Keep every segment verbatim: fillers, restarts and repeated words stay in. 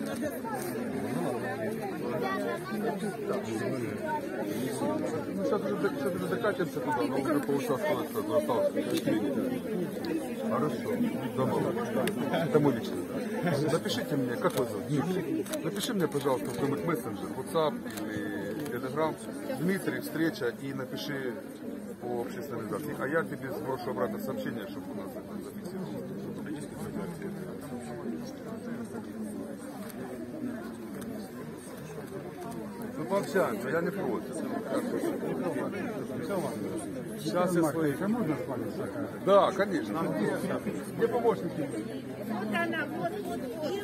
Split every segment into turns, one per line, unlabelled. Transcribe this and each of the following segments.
Ну, сейчас уже, сейчас уже докатимся туда, но уже по ушам становится, осталось четыре недели. Хорошо, домой. Это мой личный. Напишите мне, как вас зовут? Дмитрий. Напиши мне, пожалуйста, в какой-нибудь мессенджер, WhatsApp или Telegram. Дмитрий, встреча, и напиши по общественной организации. А я тебе сброшу обратно сообщение, чтобы у нас это зафиксировалось. Ну, пообщаемся, я не против. Сейчас я свои. Можно с вами? Да, конечно. Где помощники?
Вот она, вот, вот,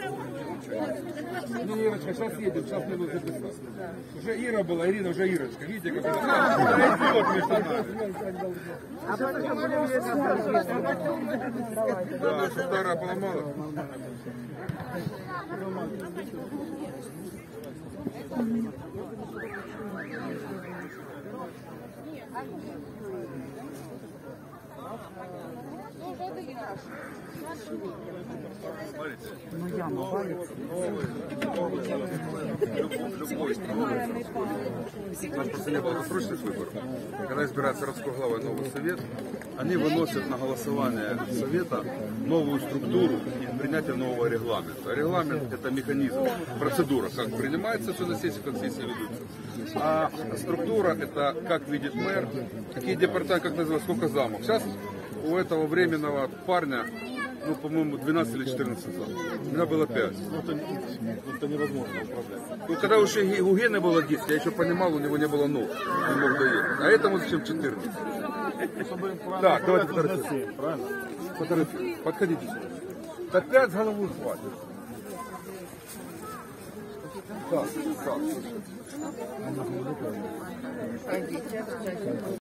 Ира.
Не, Ирочка, сейчас едем, сейчас мне нужно записать. Уже Ира была, Ирина уже Ирочка. Видите, как она идет между нами.
А потом будем лезть.
Да, что старая поломала. Смотрите.
Ну, яма валится.
Любой страной. У нас просто не было досрочных выборов. Когда избирается городской глава новый совет, они выносят на голосование совета новую структуру и принятие нового регламента. Регламент – это механизм, процедура, как принимается все на сессии, как сессии ведутся. А структура – это как видит мэр, какие департаменты, как называется, сколько замов. Сейчас у этого временного парня, ну, по-моему, двенадцать или четырнадцать замов. У меня было пять. Ну, это, это невозможно управлять. Ну, когда уже у Гены было десять, я еще понимал, у него не было ног, не мог доехать. А этому зачем четырнадцать? Так, давайте фотографируем. Правильно? Фотографируем. Подходите сюда. Так пять с головой хватит. Так, так.